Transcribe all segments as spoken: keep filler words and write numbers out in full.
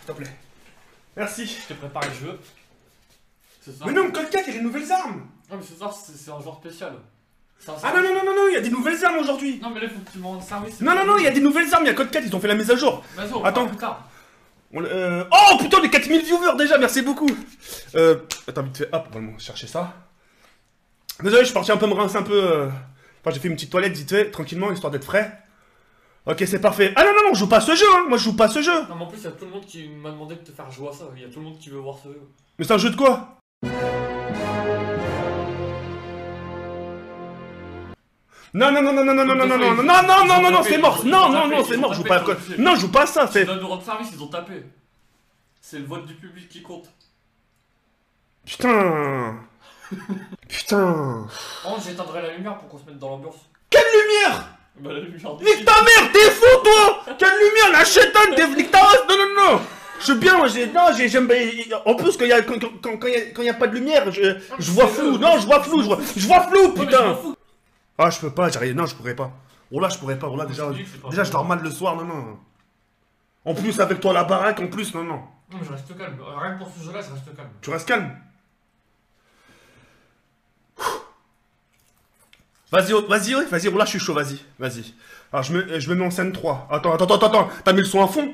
s'il te plaît. Merci. Je t'ai préparé le jeu. Mais non, Cold quatre, il y a des nouvelles armes. Non, mais ce soir, c'est un joueur spécial. Un ah non, non, non, non, non, il y a des nouvelles armes aujourd'hui. Non, mais là, il faut que tu m'en services. Non, non, non, il y a des nouvelles armes, il y a Cold quatre, ils ont fait la mise à jour. Vas-y, on attends. plus tard. On, euh... Oh putain, les quatre mille viewers déjà, merci beaucoup. Euh. Attends, vite fait, hop, on va chercher ça. Désolé, je suis parti un peu me rincer un peu. Euh... Enfin, j'ai fait une petite toilette vite fait, tranquillement, histoire d'être frais. Ok, c'est parfait. Ah non, non, non, je joue pas à ce jeu, hein. Moi je joue pas à ce jeu. Non, mais en plus, il y a tout le monde qui m'a demandé de te faire jouer à ça. Il y a tout le monde qui veut voir ce jeu. Mais c'est un jeu de quoi? Non, non, non, non, non, non, non, non, non, non, non, non, non, non, non, c'est mort. Non, non, non, c'est mort, je joue pas à quoi. Non, je joue pas à ça, c'est. Dans le rendre service, ils ont tapé. C'est le vote du public qui compte. Putain. Putain. Oh, j'éteindrai la lumière pour qu'on se mette dans l'ambiance. Quelle lumière? Bah, la lumière. Nique ta mère, t'es fou, toi. Quelle lumière, la chétane, t'es nique ta race. Non, non, non. Je suis bien, moi, j'ai. Non, j'ai. j'aime. En plus, quand il y a. Quand il y a pas de lumière, je. Je vois flou. Non, je vois flou, je vois. Je vois flou, putain. Ah, je peux pas, j'arrive. Non, je pourrais pas. Oh là, je pourrais pas. Oh là, déjà. Déjà, je dors mal le soir. Non, non. En plus, avec toi, la baraque, en plus, non, non. Non, mais je reste calme. Rien que pour ce jeu-là, je reste calme. Tu restes calme? Vas-y, vas-y, vas-y, là, je suis chaud, vas-y, vas-y. Alors, je me, je me mets en scène trois. Attends, attends, attends, attends. T'as mis le son à fond?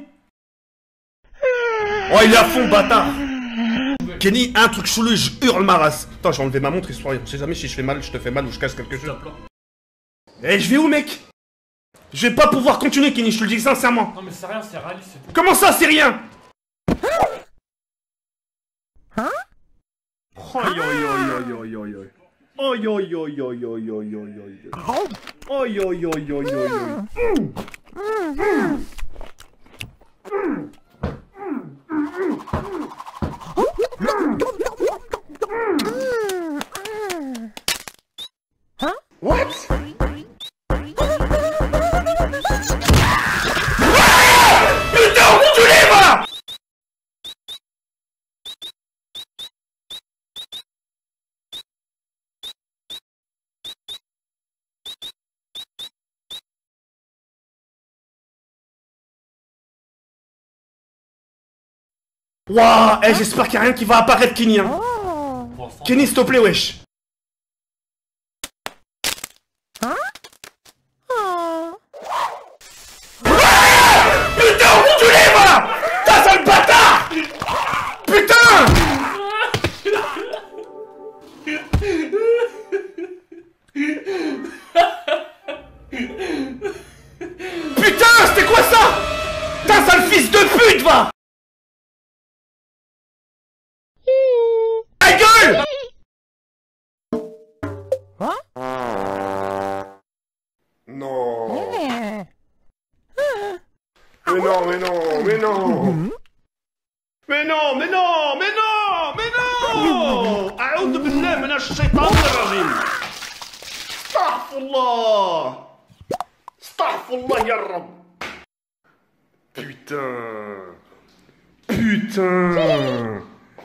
Oh, il est à fond, bâtard. Kenny, un truc chelou, je hurle ma race. Attends, j'ai enlevé ma montre, histoire. Je sais jamais si je fais mal, je te fais mal ou je casse quelque chose. Eh, je vais où, mec? Je vais pas pouvoir continuer, Kenny, je te le dis sincèrement. Non, mais c'est rien, c'est réaliste, c'est tout. Comment ça, c'est rien? Hein? Oi, oi, oi, oi, oi, oi, oi. Oi, oi, oi, oi, oi, oi, oi, oi. Oi, oi, oi, oi, oi, oi. Hein? What? Putain, enculé, va! Wouah, eh, j'espère qu'il n'y a rien qui va apparaître, Kenny, hein. Oh. Kenny, s'il te plaît, wesh. Hein? Oh. Ah, putain, enculé, va! T'as sale bâtard! Putain! Putain, c'était quoi ça? T'as sale fils de pute, va! Non. Mais non, mais non, mais non. Mais non, mais non, mais non, mais non. أعوذ بالله من الشيطان الرجيم. استغفر الله. استغفر الله يا رب. Putain. Putain.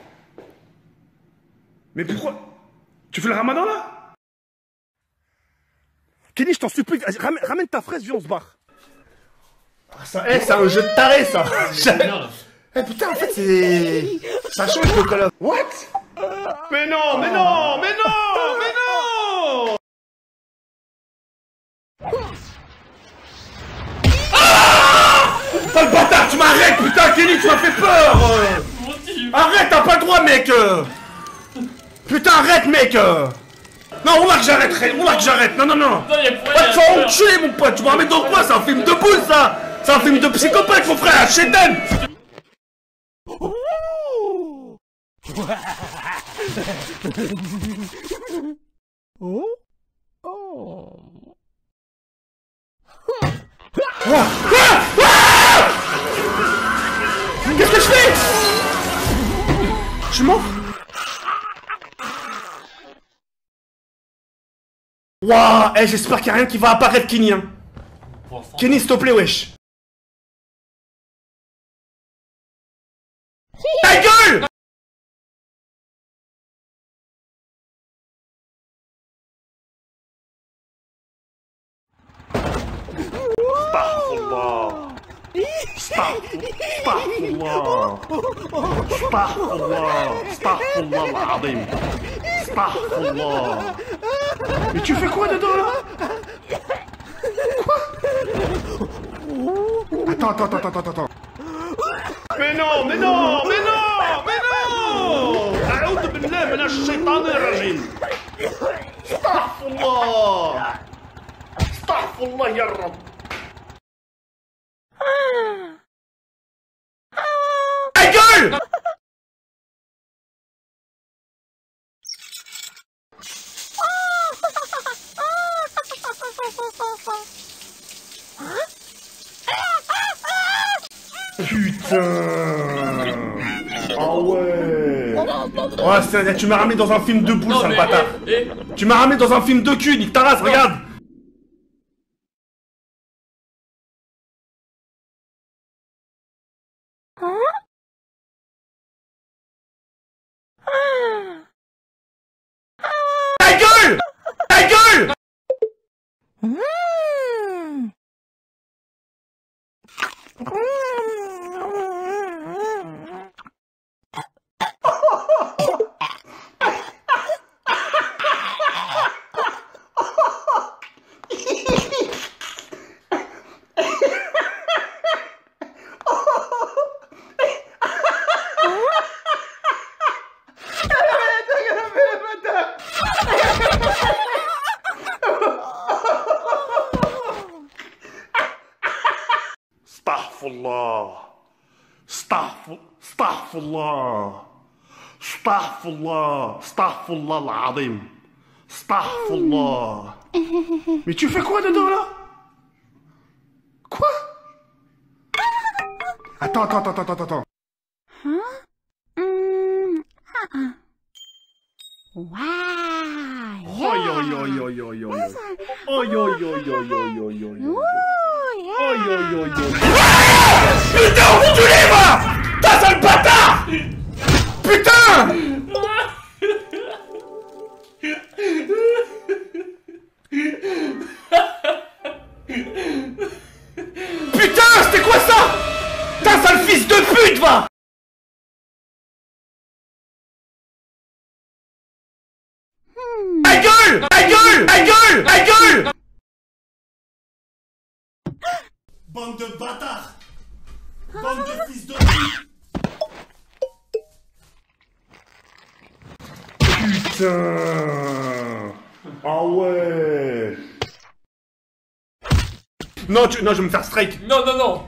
Mais pourquoi? Tu fais le ramadan là? Kenny, je t'en supplie, ramène, ramène ta fraise, viens, on se barre. Ah, ça, eh, c'est un jeu de taré, ça. Eh, putain, en fait, c'est... Ça change le color. What? Mais non, mais non, mais non, mais non. Ah! Oh, le bâtard, tu m'arrêtes, putain, Kenny, tu m'as fait peur. Arrête, t'as pas le droit, mec. Putain, arrête, mec. Non, on va que j'arrête, on va que j'arrête, non, non, non. Non, y'a pas. Va te faire enculer, mon pote, tu m'en remets dans quoi? C'est un film de boule, ça. C'est un film de psychopathe, mon frère, Chétan. Oh. Oh. Qu'est-ce que je fais? Je suis mort. Wouah, eh, j'espère qu'il n'y a rien qui va apparaître, Kenny, hein. Kenny, s'il te plaît, wesh. Ta gueule! Astaghfirullah. Astaghfirullah. Astaghfirullah. Astaghfirullah l'azim. Astaghfirullah. Mais tu fais quoi dedans là? Quoi? Attends, attends, attends, attends, attends. Mais non, mais non, mais non, mais non! A'oudhu billah minash shaitanir rajim. Astaghfirullah. Astaghfirullah ya Rabb. Ta gueule! Putain! Ah ouais! Ouais, c'est- tu m'as ramené dans un film de boule, sale bâtard! Eh, eh, Tu m'as ramené dans un film de cul, nique ta race, regarde! Ta gueule! Ta gueule! Astaghfirullah. Astaghfir- Astaghfirullah. Astaghfirullah. Astaghfirullah l'azim. Astaghfirullah. Mais tu fais quoi dedans là? Quoi? Attends, attends, attends, attends, attends. Wow! Oi, oi, oi, oi, oi, oi. Oi, oi, oi, oi, oi, oi, oi. Oi, oi, oi, oi. Putain, enculé, va! Ta sale bâtard! Putain! Putain, c'était quoi ça? Ta sale fils de pute, va! Ta gueule! Ta gueule! Ta gueule! Ta gueule! Bande de bâtards! Bande de fils de pute! Putain! Ah ouais! Non, tu... non, je vais me faire strike! non, non, non.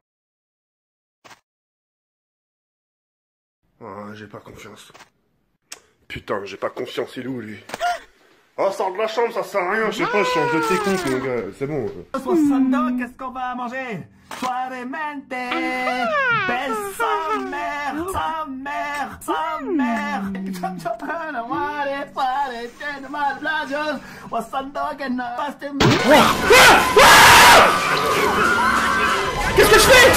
Ah, j'ai pas confiance. Putain, j'ai pas confiance, il est où lui? Oh, sors de la chambre, ça sert à rien, je sais pas, je change de technique, mon gars, c'est bon. soixante-deux, qu'est-ce qu'on va manger? Suavemente, belle sa mère, sa mère, sa mère. Qu'est-ce que je fais?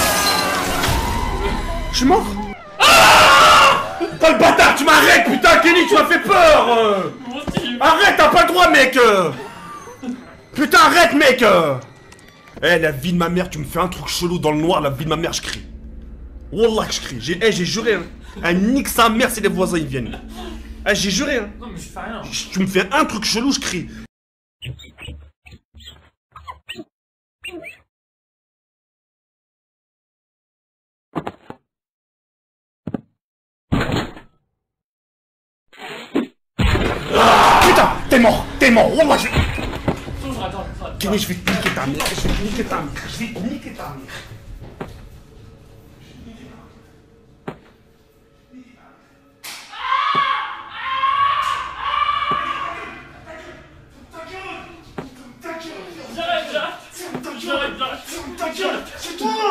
Je suis mort? Ah! Pas le bâtard, tu m'arrêtes, putain, Kenny, tu m'as fait peur! euh. Moi aussi. Arrête, t'as pas le droit, mec! euh. Putain, arrête, mec! euh. Eh, la vie de ma mère, tu me fais un truc chelou dans le noir, la vie de ma mère, je crie. Wallah que je crie, j'ai eh, j'ai juré, hein. Elle nique sa mère si les voisins ils viennent. Eh, j'ai juré, hein. Non, mais je fais rien. J- Tu me fais un truc chelou, je crie. Ah, putain, t'es mort, t'es mort, Wallah, je... S'ouvre, attends, attends. Kenny, je vais te niquer ta mère, je vais te niquer ta mère, je vais te niquer ta mère. J'arrête, j'arrête. J'arrête, j'arrête. Ta gueule, c'est toi!